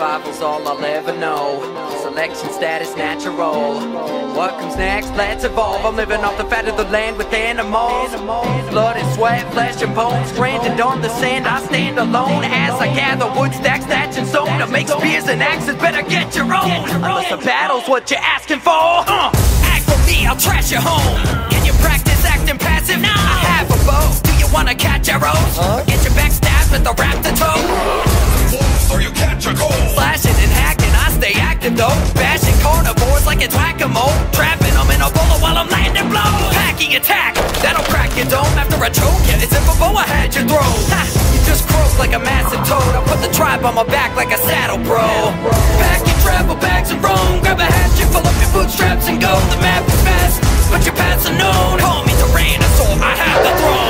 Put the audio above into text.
Survival's all I'll ever know. Selection status natural. What comes next? Let's evolve. I'm living off the fat of the land with animals. Blood and sweat, flesh and bones. Stranded on the sand, I stand alone as I gather wood, stacks, thatch and stone to make spears and axes. Better get your own. Unless the battle's what you're asking for. Act for me, I'll trash your home. Can you practice acting passive? No. I have a bow. Do you wanna catch arrows? Or get your back stabbed with a raptor toe? Or you catch a cold. Slashing and hacking, I stay active though. Bashing carnivores like it's whack-a-mole. Trapping them in a bowler while I'm landing blows. Packing attack, that'll crack your dome. After I choke you, it's if a boa had your throat. Ha, you just croak like a massive toad. I put the tribe on my back like a saddle, bro. Pack your travel bags and roam. Grab a hatchet, fill up your bootstraps and go. The map is vast, but your path's unknown. Call me Tyrannosaur, I have the throne.